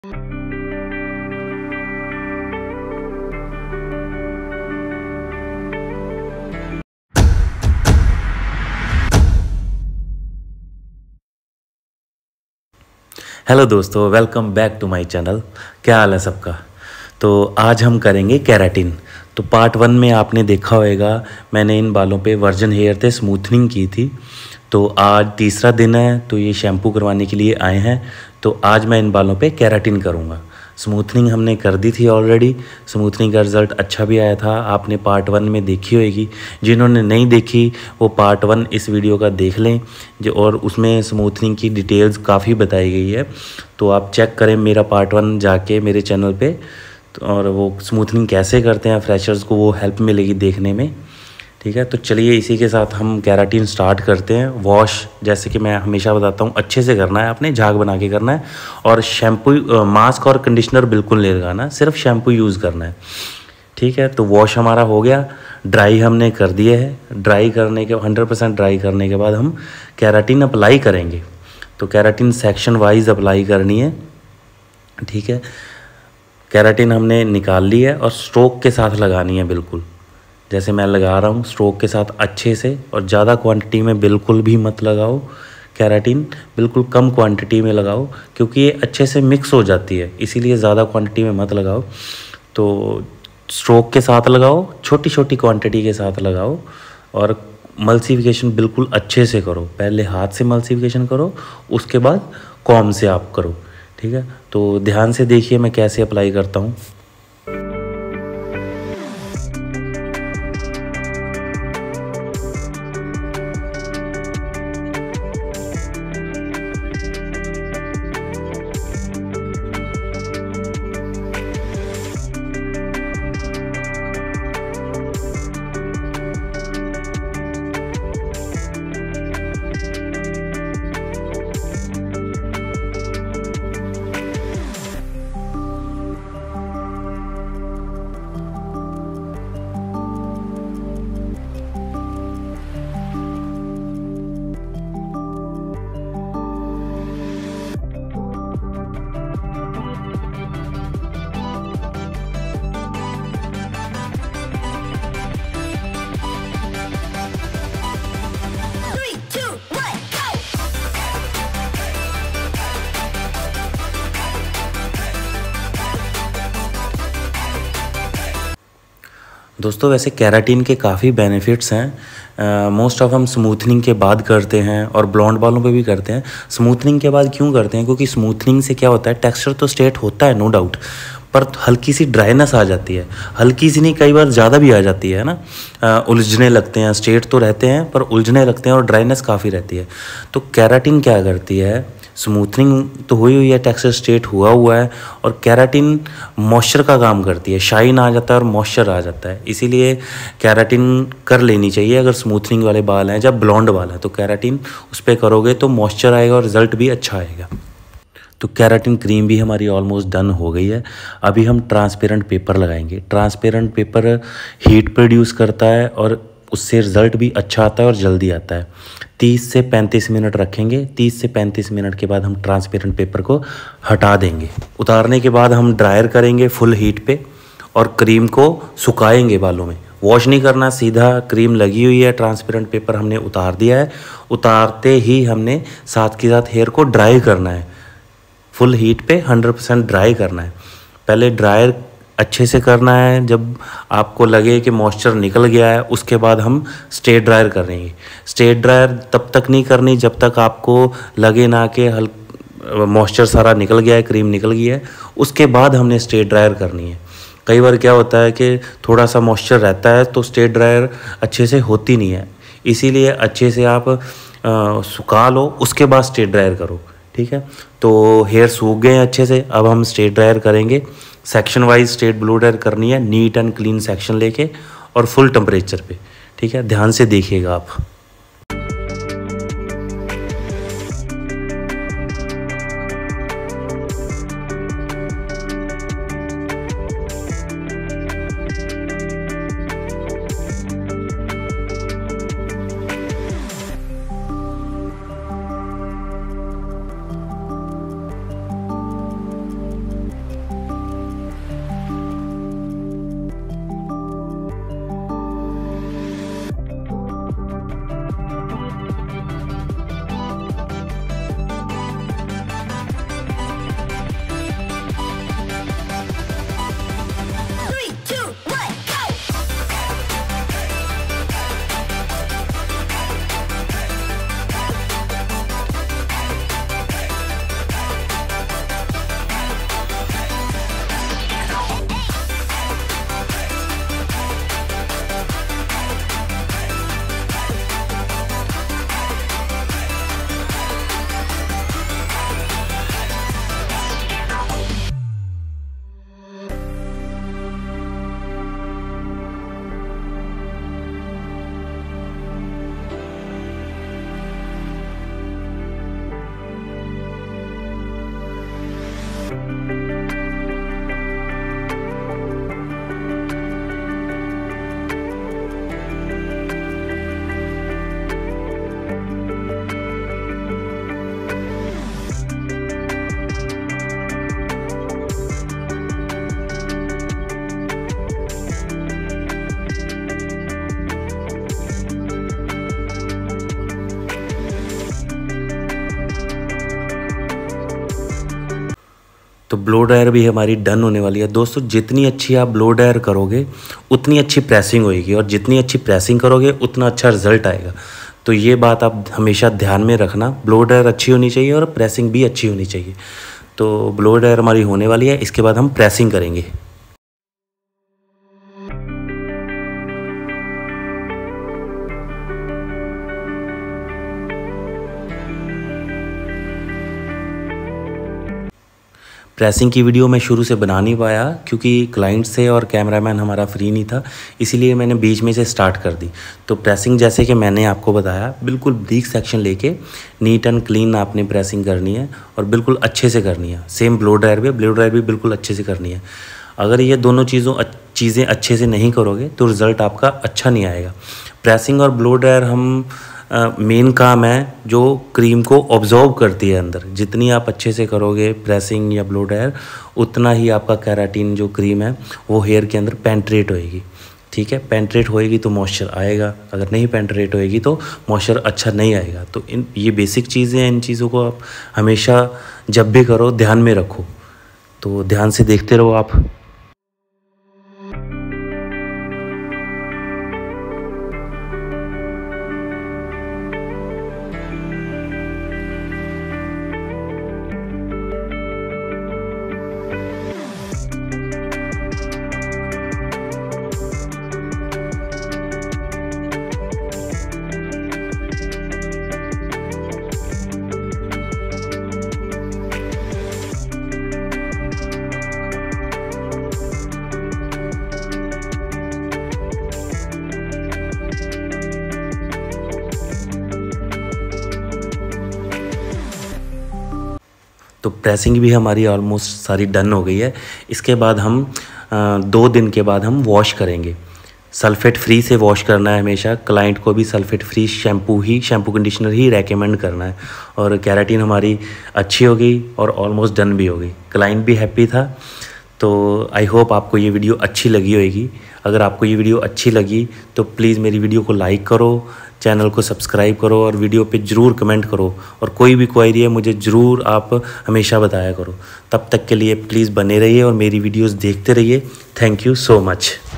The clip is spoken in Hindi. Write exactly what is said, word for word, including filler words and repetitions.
हेलो दोस्तों, welcome back to my channel. क्या हाल है सबका। तो आज हम करेंगे केराटिन। तो पार्ट वन में आपने देखा होगा मैंने इन बालों पे वर्जन हेयर थे स्मूथनिंग की थी। तो आज तीसरा दिन है, तो ये शैम्पू करवाने के लिए आए हैं। तो आज मैं इन बालों पे केराटिन करूँगा। स्मूथनिंग हमने कर दी थी ऑलरेडी। स्मूथनिंग का रिज़ल्ट अच्छा भी आया था, आपने पार्ट वन में देखी होगी। जिन्होंने नहीं देखी वो पार्ट वन इस वीडियो का देख लें, जो और उसमें स्मूथनिंग की डिटेल्स काफ़ी बताई गई है। तो आप चेक करें मेरा पार्ट वन जाके मेरे चैनल पे। तो और वो स्मूथनिंग कैसे करते हैं फ्रेशर्स को, वो हेल्प मिलेगी देखने में। ठीक है, तो चलिए इसी के साथ हम केराटिन स्टार्ट करते हैं। वॉश जैसे कि मैं हमेशा बताता हूँ अच्छे से करना है, आपने झाग बना के करना है। और शैम्पू, मास्क और कंडीशनर बिल्कुल नहीं लगाना, सिर्फ शैम्पू यूज़ करना है। ठीक है, तो वॉश हमारा हो गया, ड्राई हमने कर दिया है। ड्राई करने के हंड्रेड परसेंट ड्राई करने के बाद हम केराटिन अप्लाई करेंगे। तो केराटिन सेक्शन वाइज अप्लाई करनी है। ठीक है, केराटिन हमने निकाल ली है और स्ट्रोक के साथ लगानी है, बिल्कुल जैसे मैं लगा रहा हूँ स्ट्रोक के साथ अच्छे से। और ज़्यादा क्वांटिटी में बिल्कुल भी मत लगाओ केराटिन, बिल्कुल कम क्वांटिटी में लगाओ, क्योंकि ये अच्छे से मिक्स हो जाती है, इसीलिए ज़्यादा क्वांटिटी में मत लगाओ। तो स्ट्रोक के साथ लगाओ, छोटी छोटी क्वांटिटी के साथ लगाओ। और मल्सिफिकेशन बिल्कुल अच्छे से करो, पहले हाथ से मल्सिफिकेशन करो, उसके बाद कॉम से आप करो। ठीक है, तो ध्यान से देखिए मैं कैसे अप्लाई करता हूँ। दोस्तों वैसे केराटिन के काफ़ी बेनिफिट्स हैं। मोस्ट ऑफ हम स्मूथनिंग के बाद करते हैं और ब्लॉन्ड बालों पे भी करते हैं। स्मूथनिंग के बाद क्यों करते हैं? क्योंकि स्मूथनिंग से क्या होता है, टेक्सचर तो स्ट्रेट होता है नो डाउट, पर हल्की सी ड्राइनेस आ जाती है। हल्की सी नहीं, कई बार ज़्यादा भी आ जाती है ना। आ, उलझने लगते हैं, स्ट्रेट तो रहते हैं पर उलझने लगते हैं और ड्राइनेस काफ़ी रहती है। तो केराटिन क्या करती है, स्मूथनिंग तो हुई हुई है, टेक्सचर स्ट्रेट हुआ हुआ है, और केराटिन मॉइस्चर का काम करती है। शाइन आ जाता है और मॉइस्चर आ जाता है, इसीलिए केराटिन कर लेनी चाहिए। अगर स्मूथनिंग वाले बाल हैं, जब ब्लॉन्ड बाल है, तो केराटिन उस पर करोगे तो मॉइस्चर आएगा और रिजल्ट भी अच्छा आएगा। तो केराटिन क्रीम भी हमारी ऑलमोस्ट डन हो गई है। अभी हम ट्रांसपेरेंट पेपर लगाएंगे। ट्रांसपेरेंट पेपर हीट प्रोड्यूस करता है और उससे रिज़ल्ट भी अच्छा आता है और जल्दी आता है। तीस से पैंतीस मिनट रखेंगे। तीस से पैंतीस मिनट के बाद हम ट्रांसपेरेंट पेपर को हटा देंगे। उतारने के बाद हम ड्रायर करेंगे फुल हीट पे और क्रीम को सुखाएंगे बालों में। वॉश नहीं करना, सीधा क्रीम लगी हुई है, ट्रांसपेरेंट पेपर हमने उतार दिया है। उतारते ही हमने साथ के साथ हेयर को ड्राई करना है, फुल हीट पे हंड्रेड परसेंट ड्राई करना है। पहले ड्रायर अच्छे से करना है, जब आपको लगे कि मॉइस्चर निकल गया है उसके बाद हम स्ट्रेट ड्रायर करेंगे। स्ट्रेट ड्रायर तब तक नहीं करनी जब तक आपको लगे ना कि हल मॉइस्चर सारा निकल गया है, क्रीम निकल गई है, उसके बाद हमने स्ट्रेट ड्रायर करनी है। कई बार क्या होता है कि थोड़ा सा मॉइस्चर रहता है तो स्ट्रेट ड्रायर अच्छे से होती नहीं है, इसीलिए अच्छे से आप आ, सुखा लो, उसके बाद स्ट्रेट ड्रायर करो। ठीक है, तो हेयर सूख गए हैं अच्छे से, अब हम स्ट्रेट ड्रायर करेंगे। Section wise straight blow dryer करनी है, नीट एंड क्लीन सेक्शन लेके और फुल टेम्परेचर पे। ठीक है, ध्यान से देखिएगा आप। तो ब्लो ड्रायर भी हमारी डन होने वाली है दोस्तों। जितनी अच्छी आप ब्लो ड्रायर करोगे उतनी अच्छी प्रेसिंग होएगी, और जितनी अच्छी प्रेसिंग करोगे उतना अच्छा रिजल्ट आएगा। तो ये बात आप हमेशा ध्यान में रखना, ब्लो ड्रायर अच्छी होनी चाहिए और प्रेसिंग भी अच्छी होनी चाहिए। तो ब्लो ड्रायर हमारी होने वाली है, इसके बाद हम प्रेसिंग करेंगे। प्रेसिंग की वीडियो मैं शुरू से बना नहीं पाया क्योंकि क्लाइंट से और कैमरामैन हमारा फ्री नहीं था, इसीलिए मैंने बीच में से स्टार्ट कर दी। तो प्रेसिंग जैसे कि मैंने आपको बताया, बिल्कुल ब्रीक सेक्शन लेके नीट एंड क्लीन आपने प्रेसिंग करनी है और बिल्कुल अच्छे से करनी है। सेम ब्लो ड्रायर भी ब्लो ड्रायर भी बिल्कुल अच्छे से करनी है। अगर ये दोनों चीज़ों चीज़ें अच्छे से नहीं करोगे तो रिज़ल्ट आपका अच्छा नहीं आएगा। प्रेसिंग और ब्लो ड्रायर हम मेन uh, काम है जो क्रीम को ऑब्जॉर्व करती है अंदर। जितनी आप अच्छे से करोगे प्रेसिंग या ब्लो ड्रायर, उतना ही आपका केराटिन जो क्रीम है वो हेयर के अंदर पेंट्रेट होएगी। ठीक है, पेंट्रेट होएगी तो मॉइस्चर आएगा, अगर नहीं पेंट्रेट होएगी तो मॉइस्चर अच्छा नहीं आएगा। तो इन ये बेसिक चीज़ें हैं, इन चीज़ों को आप हमेशा जब भी करो ध्यान में रखो। तो ध्यान से देखते रहो आप। तो प्रेसिंग भी हमारी ऑलमोस्ट सारी डन हो गई है। इसके बाद हम दो दिन के बाद हम वॉश करेंगे। सल्फेट फ्री से वॉश करना है हमेशा। क्लाइंट को भी सल्फेट फ्री शैम्पू ही शैम्पू कंडीशनर ही रेकमेंड करना है। और केराटिन हमारी अच्छी हो गई और ऑलमोस्ट डन भी हो गई। क्लाइंट भी हैप्पी था। तो आई होप आपको ये वीडियो अच्छी लगी होगी। अगर आपको ये वीडियो अच्छी लगी तो प्लीज़ मेरी वीडियो को लाइक करो, चैनल को सब्सक्राइब करो और वीडियो पे ज़रूर कमेंट करो। और कोई भी क्वेरी है मुझे ज़रूर आप हमेशा बताया करो। तब तक के लिए प्लीज़ बने रहिए और मेरी वीडियोस देखते रहिए। Thank you so much.